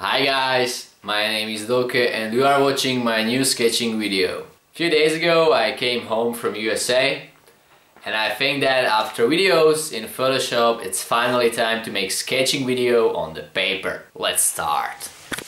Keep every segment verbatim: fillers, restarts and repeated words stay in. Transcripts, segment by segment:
Hi guys, my name is Doke and you are watching my new sketching video. A few days ago I came home from U S A and I think that after videos in Photoshop it's finally time to make sketching video on the paper. Let's start!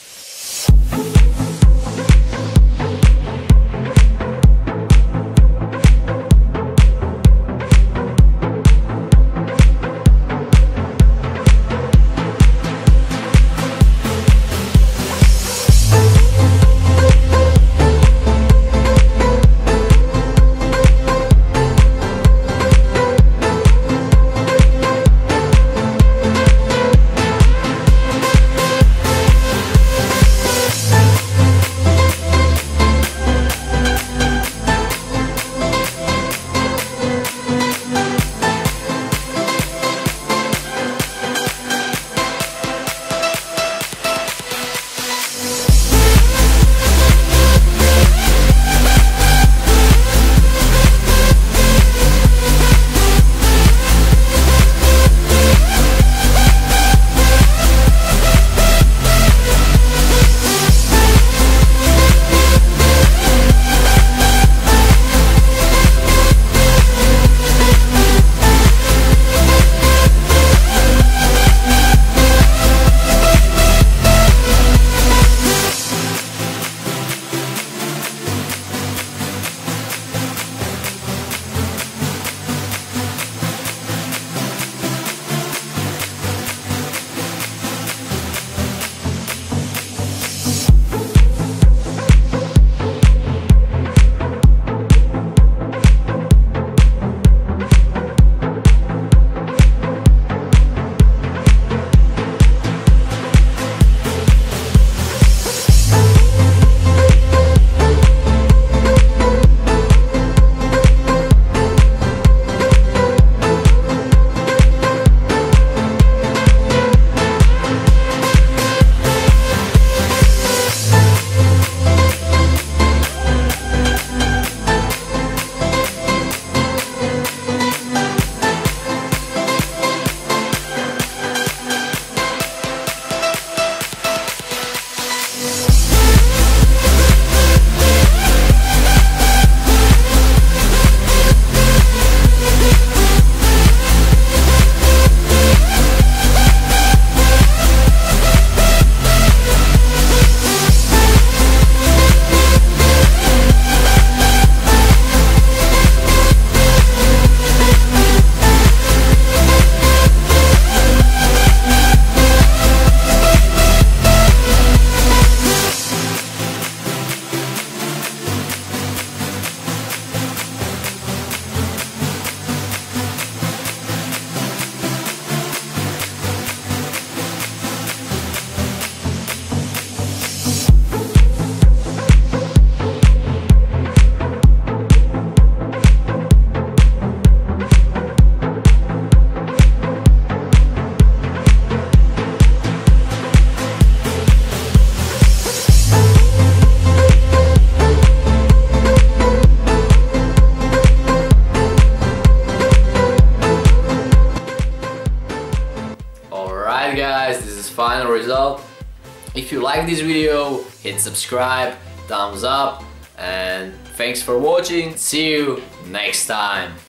Alright guys, this is final result. If you like this video, hit subscribe, thumbs up, and thanks for watching. See you next time.